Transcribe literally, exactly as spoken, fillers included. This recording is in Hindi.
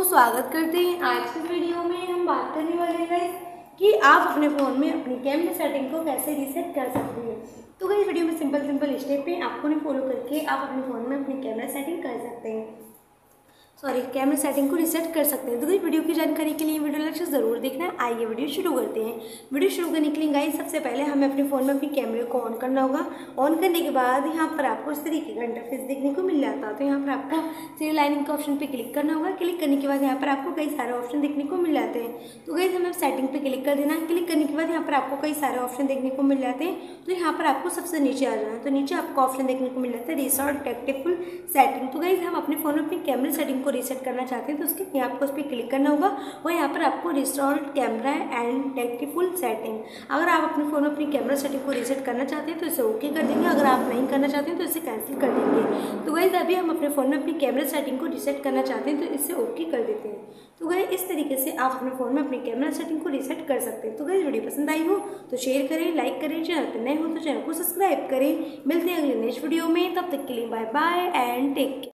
स्वागत करते हैं। आज की वीडियो में हम बात करने वाले हैं कि आप अपने फ़ोन में अपनी कैमरा सेटिंग को कैसे रीसेट कर सकते हैं। तो इस वीडियो में सिंपल सिंपल स्टेप पे आपको नहीं फॉलो करके आप अपने फ़ोन में अपनी कैमरा सेटिंग कर सकते हैं, सॉरी कैमरा सेटिंग को रीसेट कर सकते हैं। तो इस वीडियो की जानकारी के लिए वीडियो लक्ष्य ज़रूर देखना है। आइए वीडियो शुरू करते हैं। वीडियो शुरू करने के लिए गाइस सबसे पहले हमें अपने फ़ोन में अपने कैमरे को ऑन करना होगा। ऑन करने के बाद यहाँ पर आपको इस तरीके का इंटरफेस देखने को मिल जाता है। तो यहाँ पर आपको सीरियल लाइनिंग के ऑप्शन पर क्लिक करना होगा। क्लिक करने के बाद यहाँ पर आपको कई सारे ऑप्शन देखने को मिल जाते हैं। तो गाइस हमें सेटिंग पर क्लिक कर देना है। क्लिक करने के बाद यहाँ पर आपको कई सारे ऑप्शन देखने को मिल जाते हैं। तो यहाँ पर आपको सबसे नीचे आ जाना है। तो नीचे आपको ऑप्शन देखने को मिल जाता है रिस्टोर टेक्टिफुल सेटिंग। तो गाइस हम अपने फ़ोन में अपनी कैमरा सेटिंग को रीसेट करना चाहते हैं तो उसके लिए आपको उस पर क्लिक करना होगा और यहाँ पर आपको रिस्टोर कैमरा एंड टेक्टिफुल सेटिंग। अगर आप अपने फ़ोन में अपनी कैमरा सेटिंग को रीसेट करना चाहते हैं तो इसे ओके कर देंगे। अगर आप नहीं करना चाहते हैं तो इसे कैंसिल कर देंगे। तो गाइस अभी हम अपने फ़ोन में अपनी कैमरा सेटिंग को रीसेट करना चाहते हैं तो इसे ओके कर देते हैं। तो गाइस इस तरीके से आप अपने फ़ोन में अपनी कैमरा सेटिंग को रीसेट कर सकते हैं। तो गाइस वीडियो पसंद आई हो तो शेयर करें, लाइक करें, चैनल पर नए हो तो चैनल को सब्सक्राइब करें। मिलते हैं अगले नेक्स्ट वीडियो में, तब तक के लिए bye bye and take care.